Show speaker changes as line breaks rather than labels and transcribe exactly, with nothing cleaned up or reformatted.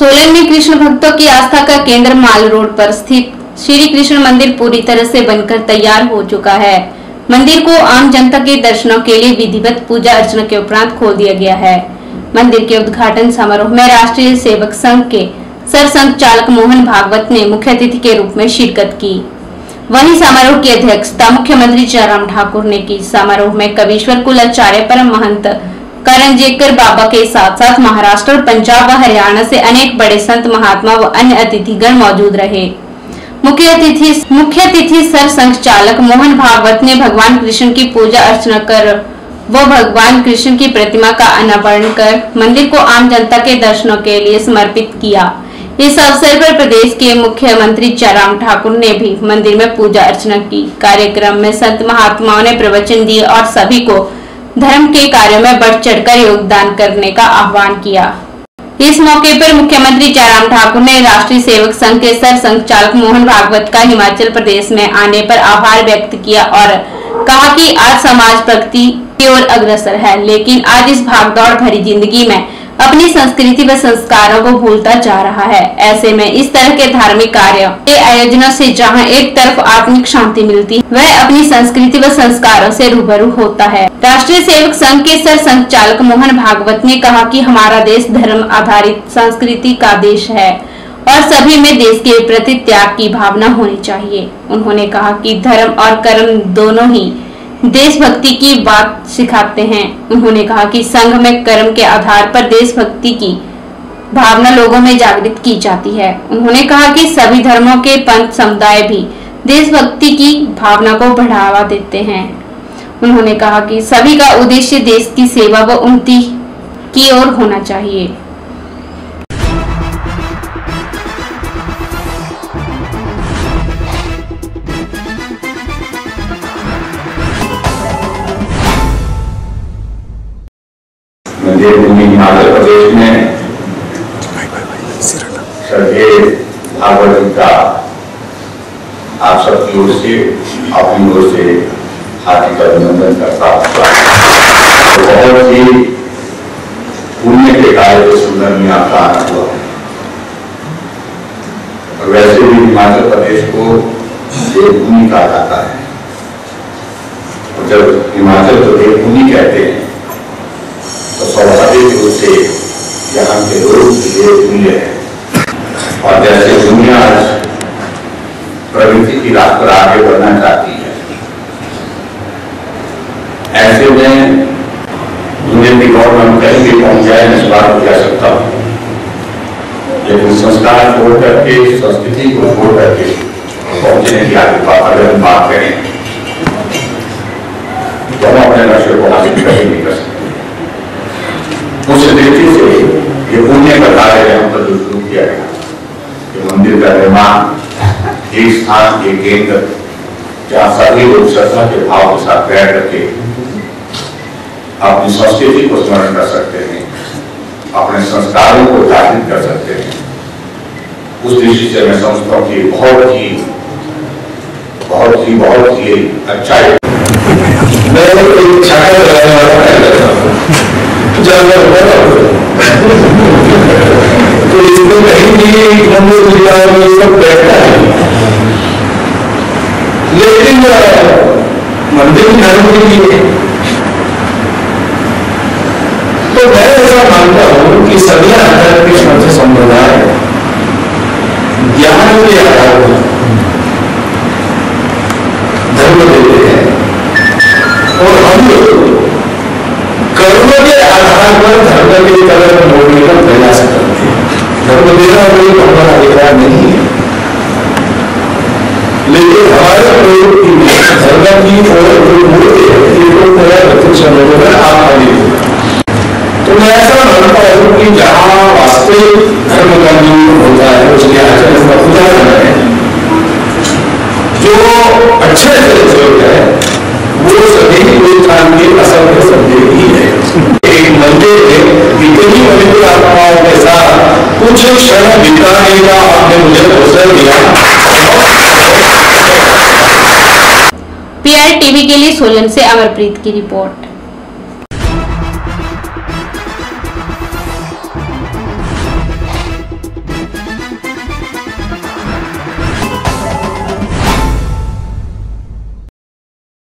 सोलन में कृष्ण भक्तों की आस्था का केंद्र माल रोड पर स्थित श्री कृष्ण मंदिर पूरी तरह से बनकर तैयार हो चुका है। मंदिर को आम जनता के दर्शनों के लिए विधिवत पूजा अर्चना के उपरांत खोल दिया गया है। मंदिर के उद्घाटन समारोह में राष्ट्रीय सेवक संघ के सरसंघचालक मोहन भागवत ने मुख्य अतिथि के रूप में शिरकत की। वहीं समारोह की अध्यक्षता मुख्यमंत्री जयराम ठाकुर ने की। समारोह में कवीश्वर कुलाचार्य परम महंत करंजेकर बाबा के साथ साथ महाराष्ट्र और पंजाब व हरियाणा से अनेक बड़े संत महात्मा व अन्य अतिथिगण मौजूद रहे। मुख्य अतिथि मुख्य अतिथि सरसंघचालक मोहन भागवत ने भगवान कृष्ण की पूजा अर्चना कर व भगवान कृष्ण की प्रतिमा का अनावरण कर मंदिर को आम जनता के दर्शनों के लिए समर्पित किया। इस अवसर पर प्रदेश के मुख्यमंत्री जयराम ठाकुर ने भी मंदिर में पूजा अर्चना की। कार्यक्रम में संत महात्माओं ने प्रवचन दिए और सभी को धर्म के कार्यों में बढ़ चढ़कर योगदान करने का आह्वान किया। इस मौके पर मुख्यमंत्री जयराम ठाकुर ने राष्ट्रीय सेवक संघ के सरसंघचालक मोहन भागवत का हिमाचल प्रदेश में आने पर आभार व्यक्त किया और कहा कि आज समाज प्रगति की ओर अग्रसर है, लेकिन आज इस भागदौड़ भरी जिंदगी में अपनी संस्कृति व संस्कारों को भूलता जा रहा है। ऐसे में इस तरह के धार्मिक कार्यों के आयोजनों से जहां एक तरफ आत्मिक शांति मिलती है, वह अपनी संस्कृति व संस्कारों से रूबरू होता है। राष्ट्रीय सेवक संघ के सरसंघचालक मोहन भागवत ने कहा कि हमारा देश धर्म आधारित संस्कृति का देश है और सभी में देश के प्रति त्याग की भावना होनी चाहिए। उन्होंने कहा कि धर्म और कर्म दोनों ही देशभक्ति की बात सिखाते हैं। उन्होंने कहा कि संघ में कर्म के आधार पर देशभक्ति की भावना लोगों में जागृत की जाती है। उन्होंने कहा कि सभी धर्मों के पंथ समुदाय भी देशभक्ति की भावना को बढ़ावा देते हैं। उन्होंने कहा कि सभी का उद्देश्य देश की सेवा व उन्नति की ओर होना चाहिए।
मंदिर भूमि हिमाचल प्रदेश में स्वर्गीय भागवत जी का आप सबकी ओर से अपनी ओर से हार्दिक अभिनंदन करता हूँ। बहुत ही पुण्य के कार्य के सुंदर में आपका आना हुआ है और वैसे भी हिमाचल प्रदेश को देवभूमि कहा जाता है और जब हिमाचल को देवभूमि कहते हैं तो स्वाभाविक रूप से यहाँ के लोग देवतुल्य हैं और जैसे दुनिया आज प्रगति की राह पर आगे बढ़ना चाहती है, ऐसे में दुनिया की गवर्नमेंट कहीं भी पहुंच जाए मैं इस बात को कह सकता हूँ, लेकिन संस्कार छोड़ करके संस्कृति को छोड़ करके पहुंचने की आगे अगर हम बात करें तो हम अपने लक्ष्य को हासिल कभी नहीं कर सकते। उस दृष्टि से ये पुण्य का कार्य हम पर शुरू किया गया कि मंदिर का निर्माण एक स्थान एक केंद्र जहाँ सभी लोग श्रद्धा के भाव के साथ बैठ करके अपनी संस्कृति को स्मरण कर सकते हैं, अपने संस्कारों को जागृत कर सकते हैं। उस दृष्टि से मैं समझता हूँ कि बहुत ही बहुत ही बहुत ही अच्छा है।
मैं एक छाया लगाने वाला जानवर बना तो इसमें कहीं भी मंदिर में सब बैठता है, लेकिन मंदिर धर्म के लिए तो मैं ऐसा मानता हूं कि सभी आधार के संत संप्रदाय ज्ञान के आधार पर धर्म देते हैं और हम लोग कर्म के आधार पर धर्म की तरफ मोड़ने का प्रयास करते हैं। धर्म देना कोई हमारा अधिकार नहीं है, लेकिन हमारे प्रवृत्ति में धर्म की ओर जो मोड़ते हैं आप आगे। तो मैं ऐसा मानता हूँ कि जहाँ वास्तविक धर्म का जीवन होता है उसके आचरण का उदाहरण है, जो अच्छे से है वो सभी उत्थान के असल में संदेह ही है। एक मंदिर है, इतनी पवित्र आत्माओं के साथ कुछ क्षण बिताने का आपने मुझे अवसर दिया।
पी आर टीवी के लिए सोलन से अमरप्रीत की रिपोर्ट।